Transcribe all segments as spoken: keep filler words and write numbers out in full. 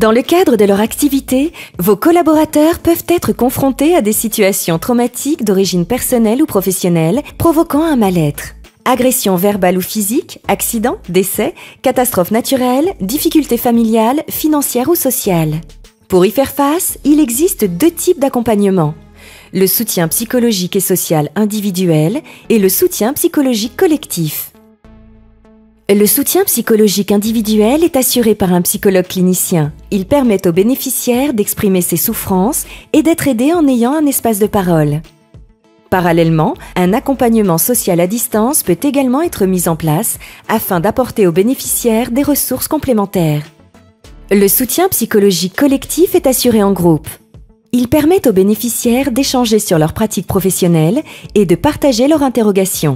Dans le cadre de leur activité, vos collaborateurs peuvent être confrontés à des situations traumatiques d'origine personnelle ou professionnelle, provoquant un mal-être. Agression verbale ou physique, accident, décès, catastrophe naturelle, difficultés familiales, financières ou sociales. Pour y faire face, il existe deux types d'accompagnement. Le soutien psychologique et social individuel et le soutien psychologique collectif. Le soutien psychologique individuel est assuré par un psychologue clinicien. Il permet aux bénéficiaires d'exprimer ses souffrances et d'être aidés en ayant un espace de parole. Parallèlement, un accompagnement social à distance peut également être mis en place afin d'apporter aux bénéficiaires des ressources complémentaires. Le soutien psychologique collectif est assuré en groupe. Il permet aux bénéficiaires d'échanger sur leurs pratiques professionnelles et de partager leurs interrogations.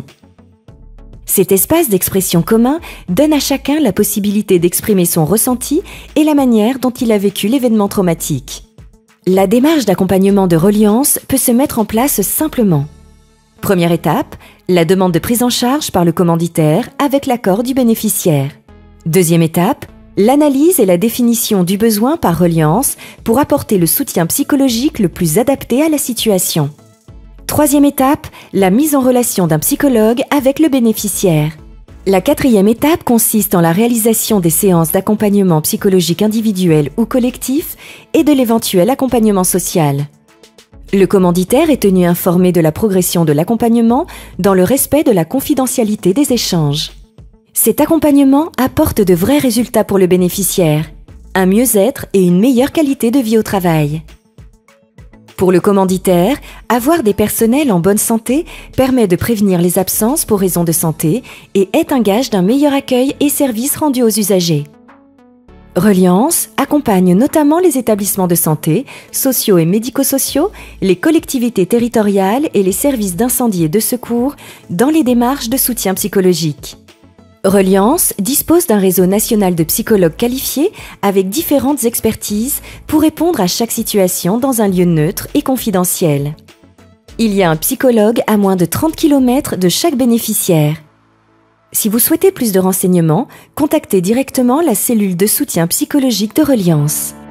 Cet espace d'expression commun donne à chacun la possibilité d'exprimer son ressenti et la manière dont il a vécu l'événement traumatique. La démarche d'accompagnement de reliance peut se mettre en place simplement. Première étape, la demande de prise en charge par le commanditaire avec l'accord du bénéficiaire. Deuxième étape, l'analyse et la définition du besoin par reliance pour apporter le soutien psychologique le plus adapté à la situation. Troisième étape, la mise en relation d'un psychologue avec le bénéficiaire. La quatrième étape consiste en la réalisation des séances d'accompagnement psychologique individuel ou collectif et de l'éventuel accompagnement social. Le commanditaire est tenu informé de la progression de l'accompagnement dans le respect de la confidentialité des échanges. Cet accompagnement apporte de vrais résultats pour le bénéficiaire, un mieux-être et une meilleure qualité de vie au travail. Pour le commanditaire, avoir des personnels en bonne santé permet de prévenir les absences pour raisons de santé et est un gage d'un meilleur accueil et service rendu aux usagers. Reliance accompagne notamment les établissements de santé, sociaux et médico-sociaux, les collectivités territoriales et les services d'incendie et de secours dans les démarches de soutien psychologique. Reliance dispose d'un réseau national de psychologues qualifiés avec différentes expertises pour répondre à chaque situation dans un lieu neutre et confidentiel. Il y a un psychologue à moins de trente kilomètres de chaque bénéficiaire. Si vous souhaitez plus de renseignements, contactez directement la cellule de soutien psychologique de Reliance.